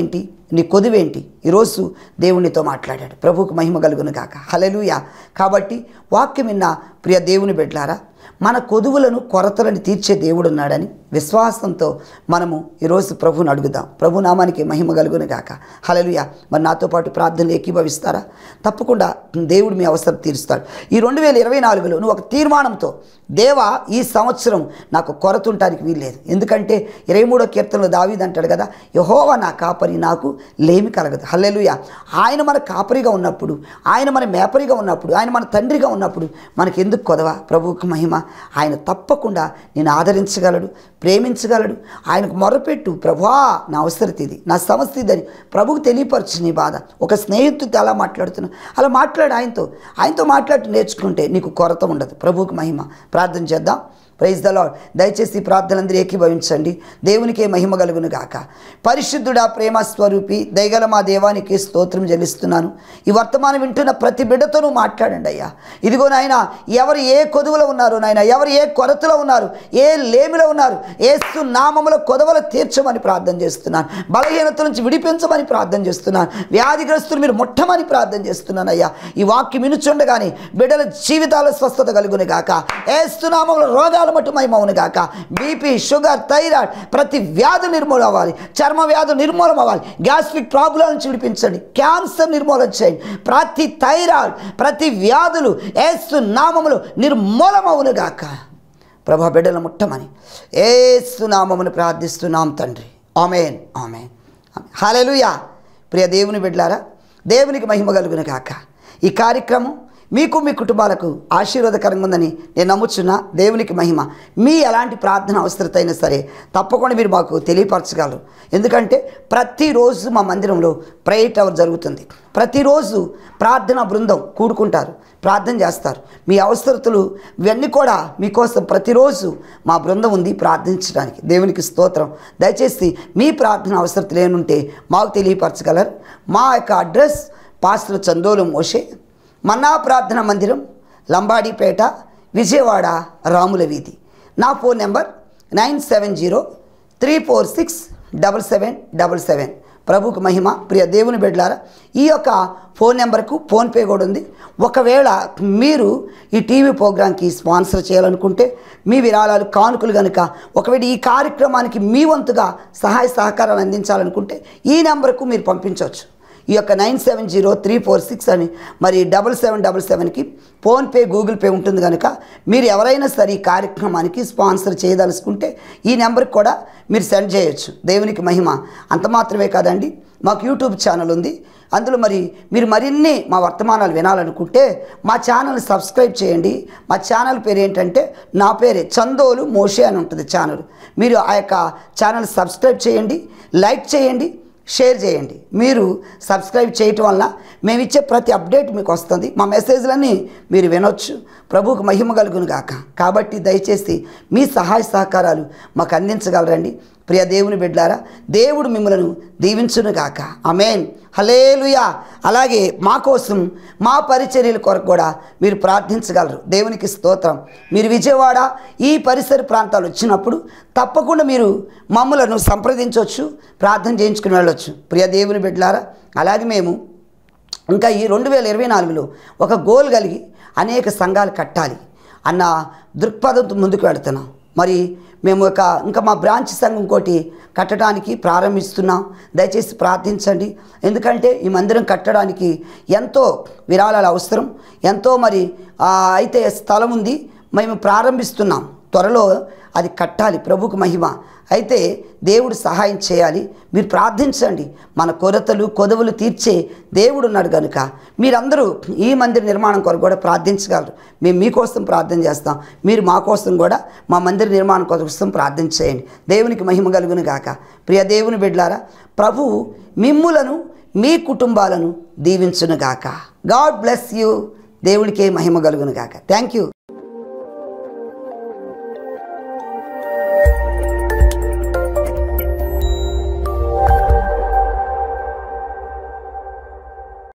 నీ కొదువేంటి? ఈరోజు దేవునితో మాట్లాడాడు. ప్రభువుకు మహిమ కలుగును గాక. హల్లెలూయా. కాబట్టి వాక్యం విన్న ప్రియ దేవుని బిడ్డలారా, మన కొదువులను కొరతలను తీర్చే దేవుడు ఉన్నాడని విశ్వాసంతో మనము ఈరోజు ప్రభువుని అడుగుదాం. ప్రభు నామానికి మహిమ కలుగును గాక. హల్లెలూయా. మరి నాతో పాటు ప్రార్థనలు ఏకీభవిస్తారా? తప్పకుండా దేవుడు మీ అవసరం తీరుస్తాడు. ఈ రెండు వేల ఇరవై నాలుగులో నువ్వు ఒక తీర్మానంతో, దేవా ఈ సంవత్సరం నాకు కొరత ఉండటానికి వీల్లేదు. ఎందుకంటే ఇరవై మూడో కీర్తనలో దావీదు అంటాడు కదా, యెహోవా నా కాపరి, నాకు లేమి కలగదు. హల్లెలూయా. ఆయన మన కాపరిగా ఉన్నప్పుడు, ఆయన మన మేపరిగా ఉన్నప్పుడు, ఆయన మన తండ్రిగా ఉన్నప్పుడు మనకి ఎందుకు కొదవ? ప్రభువుకు మహిమ. ఆయన తప్పకుండా నేను ఆదరించగలడు, ప్రేమించగలడు. ఆయనకు మొరపెట్టు, ప్రభువా నా అవసరత ఇది, నా సమస్య ఇదని ప్రభువుకు తెలియపరచు నీ బాధ. ఒక స్నేహితుడితో అలా మాట్లాడుతున్నావు, అలా మాట్లాడు ఆయనతో. ఆయనతో మాట్లాడి నేర్చుకుంటే నీకు కొరత ఉండదు. ప్రభువుకు మహిమ. ప్రార్థన చేద్దాం. Praise the lord. దయచేసి ప్రార్థనలందరూ ఏకీభవించండి. దేవునికే మహిమ కలుగును గాక. పరిశుద్ధుడా, ప్రేమ స్వరూపి, దయగల మా దేవానికి స్తోత్రం చెల్లిస్తున్నాను. ఈ వర్తమానం వింటున్న ప్రతి బిడ్డతోనూ మాట్లాడండి అయ్యా. ఇదిగో నాయన, ఎవరు ఏ కొదువులో ఉన్నారు నాయన, ఎవరు ఏ కొరతలో ఉన్నారు, ఏ లేమిలో ఉన్నారు, యేసు నామములో కొదవలు తీర్చమని ప్రార్థన చేస్తున్నాను. బలహీనత నుంచి విడిపించమని ప్రార్థన చేస్తున్నాను. వ్యాధిగ్రస్తులు మీరు ముట్టమని ప్రార్థన చేస్తున్నాను అయ్యా. ఈ వాక్యం వినుచుండగానే బిడ్డల జీవితాల స్వస్థత కలుగును గాక. యేసు నామములో రోగాలు మటు మహిమవును గాక. బీపీ, షుగర్, థైరాయిడ్ ప్రతి వ్యాధి నిర్మూలం అవ్వాలి. చర్మ వ్యాధి నిర్మూలం అవ్వాలి. గ్యాస్ట్రిక్ ప్రాబ్లం నుంచి విడిపించండి. క్యాన్సర్ నిర్మూలన చేయండి. ప్రతి థైరాయిడ్, ప్రతి వ్యాధులు యేసు నామములో నిర్మూలమవును గాక. ప్రభా బిడ్డల ముట్టమని యేసు నామమును ప్రార్థిస్తున్నాం తండ్రి. ఆమేన్, ఆమేన్. హల్లెలూయా. ప్రియ దేవుని బిడ్డలారా, దేవునికి మహిమ కలుగును గాక. ఈ కార్యక్రమం మీకు మీ కుటుంబాలకు ఆశీర్వాదకరంగా ఉందని నేను నమ్ముచున్నా. దేవునికి మహిమ. మీ ఎలాంటి ప్రార్థన అవసరత అయినా సరే తప్పకుండా మీరు మాకు తెలియపరచగలరు. ఎందుకంటే ప్రతిరోజు మా మందిరంలో ప్రేయర్ టవర్ జరుగుతుంది. ప్రతిరోజు ప్రార్థనా బృందం కూడుకుంటారు, ప్రార్థన చేస్తారు. మీ అవసరతలు ఇవన్నీ కూడా మీకోసం ప్రతిరోజు మా బృందం ఉంది ప్రార్థించడానికి. దేవునికి స్తోత్రం. దయచేసి మీ ప్రార్థన అవసరతలు ఏముంటే మాకు తెలియపరచగలరు. మా యొక్క address pastor Chandolu Moshe, Manna ప్రార్థన మందిరం, లంబాడిపేట, విజయవాడ, రాముల వీధి. నా phone number nine seven zero three four six double seven double seven. ప్రభుకు మహిమ. ప్రియ దేవుని బిడ్డలారా, ఈ యొక్క ఫోన్ నెంబర్కు ఫోన్పే కూడా ఉంది. ఒకవేళ మీరు ఈ టీవీ ప్రోగ్రాంకి స్పాన్సర్ చేయాలనుకుంటే, మీ విరాళాలు కానుకలు కనుక ఒకవేళ ఈ కార్యక్రమానికి మీ వంతుగా సహాయ సహకారాలు అందించాలనుకుంటే ఈ నెంబర్కు మీరు పంపించవచ్చు. ఈ యొక్క nine seven zero three four six అని మరి డబల్ సెవెన్ డబల్ సెవెన్కి ఫోన్పే, గూగుల్ పే ఉంటుంది కనుక మీరు ఎవరైనా సరే ఈ కార్యక్రమానికి స్పాన్సర్ చేయదలుచుకుంటే ఈ నెంబర్కి కూడా మీరు సెండ్ చేయొచ్చు. దేవునికి మహిమ. అంత మాత్రమే కాదండి, మాకు యూట్యూబ్ ఛానల్ ఉంది. అందులో మరి మీరు మరిన్ని మా వర్తమానాలు వినాలనుకుంటే మా ఛానల్ని సబ్స్క్రైబ్ చేయండి. మా ఛానల్ పేరు ఏంటంటే నా పేరే చందోలు మోషే అని ఉంటుంది ఛానల్. మీరు ఆ యొక్క ఛానల్ సబ్స్క్రైబ్ చేయండి, లైక్ చేయండి, షేర్ చేయండి. మీరు సబ్స్క్రైబ్ చేయటం వల్ల మేము ఇచ్చే ప్రతి అప్డేట్ మీకు వస్తుంది. మా మెసేజ్లన్నీ మీరు వినొచ్చు. ప్రభువుకు మహిమ కలుగును గాక. కాబట్టి దయచేసి మీ సహాయ సహకారాలు మాకు అందించగలరండి. ప్రియ దేవుని బిడ్డలారా, దేవుడు మిమ్మలను దీవించును గాక. ఆమేన్. హల్లెలూయా. అలాగే మా కోసం మా పరిచర్యల కొరకు కూడా మీరు ప్రార్థించగలరు. దేవునికి స్తోత్రం. మీరు విజయవాడ ఈ పరిసర ప్రాంతాలు వచ్చినప్పుడు తప్పకుండా మీరు మమ్మలను సంప్రదించవచ్చు, ప్రార్థన చేయించుకుని వెళ్ళొచ్చు. ప్రియ దేవుని బిడ్డలారా, అలాగే మేము ఇంకా ఈ రెండు వేల ఇరవై నాలుగులో ఒక గోల్ కలిగి అనేక సంఘాలు కట్టాలి అన్న దృక్పథంతో ముందుకు వెళుతున్నాం. మరి మేము ఒక ఇంకా మా బ్రాంచ్ సంఘం ఇంకోటి కట్టడానికి ప్రారంభిస్తున్నాం. దయచేసి ప్రార్థించండి. ఎందుకంటే ఈ మందిరం కట్టడానికి ఎంతో విరాళాలు అవసరం, ఎంతో మరి అయితే స్థలం ఉంది. మేము ప్రారంభిస్తున్నాం, త్వరలో అది కట్టాలి. ప్రభుకు మహిమ. అయితే దేవుడు సహాయం చేయాలి. మీరు ప్రార్థించండి. మన కొరతలు కొదవులు తీర్చే దేవుడు ఉన్నాడు కనుక మీరందరూ ఈ మందిర నిర్మాణం కొరకు కూడా ప్రార్థించగలరు. మేము మీకోసం ప్రార్థన చేస్తాం, మీరు మా కోసం కూడా మా మందిర నిర్మాణం కోసం ప్రార్థన చేయండి. దేవునికి మహిమ కలుగును గాక. ప్రియ దేవుని బిడ్డలారా, ప్రభువు మిమ్ములను మీ కుటుంబాలను దీవించును గాక. God bless you. దేవునికే మహిమ కలుగును గాక. Thank you.